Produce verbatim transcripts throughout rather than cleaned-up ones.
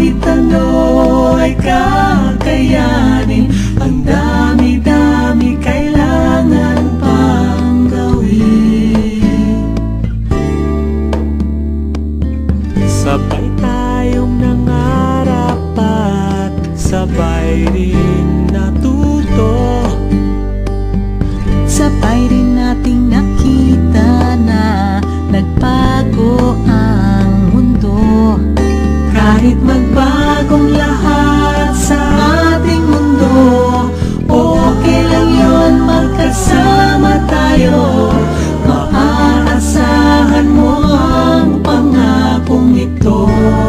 kahit ano ay kakayanin. Ang dami-dami kailangan pang gawin. Sabay tayong nangarap at sabay rin natuto. Sabay rin nating nakita na nagbago ang mundo. Kahit magbagong lahat sa ating mundo, okay lang yun, magkasama tayo. Maaasahan mo ang pangakong ito.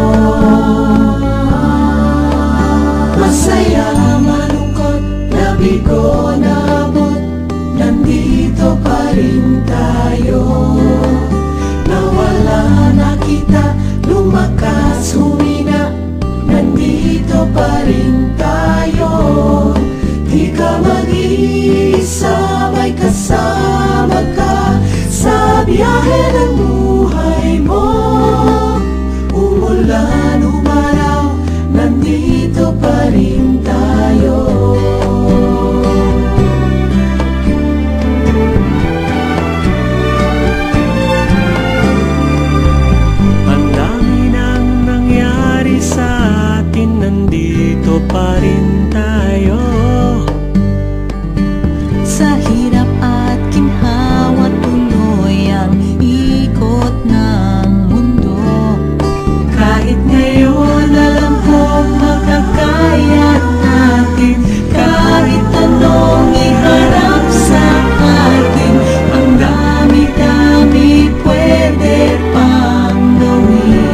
Masaya, malungkot, nabigo, nabot, nandito pa rin tayo. Nawala na kita, lumakas, humina, nandito pa rin tayo. Di ka mag-iisa, may kasama ka sa biyahe ng buhay mo. Umulan, umaraw, nandito pa rin tayo. Nandito pa rin tayo. Sa hirap at ginhawa, tuloy ang ikot ng mundo. Kahit ngayon alam kong makakaya natin, kahit anong iharap sa atin, ang dami-dami pwede pang gawin.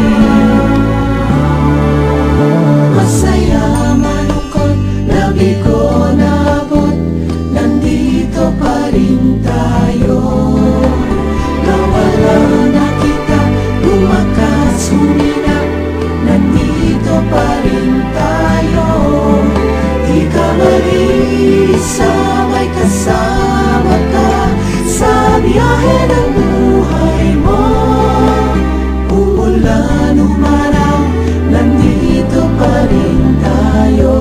Masaya, malungkot, nabigo, nabot, nandito pa rin tayo. Nawala na kita, lumakas, humina, nandito pa rin tayo. Di ka mag-iisa, may kasama ka sa biyahe ng buhay mo. Umulan, umaraw, nandito pa rin tayo.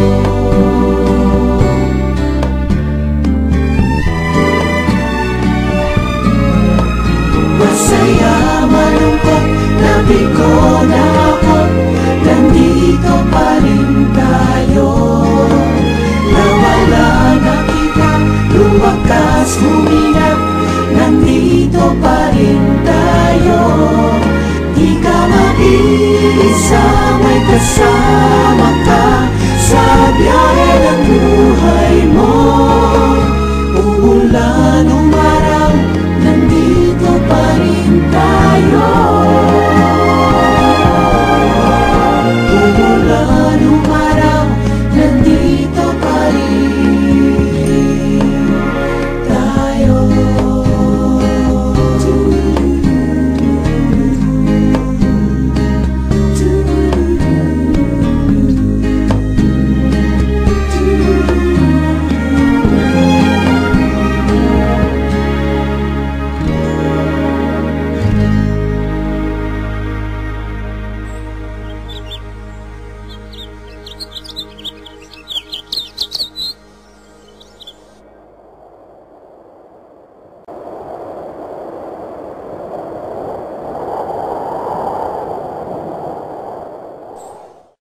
Masaya, malungkot, nabigo, nabot, nandito pa rin tayo. Nawala na kita, lumakas, humina, nandito pa rin tayo. Di ka mag-iisa, may kasama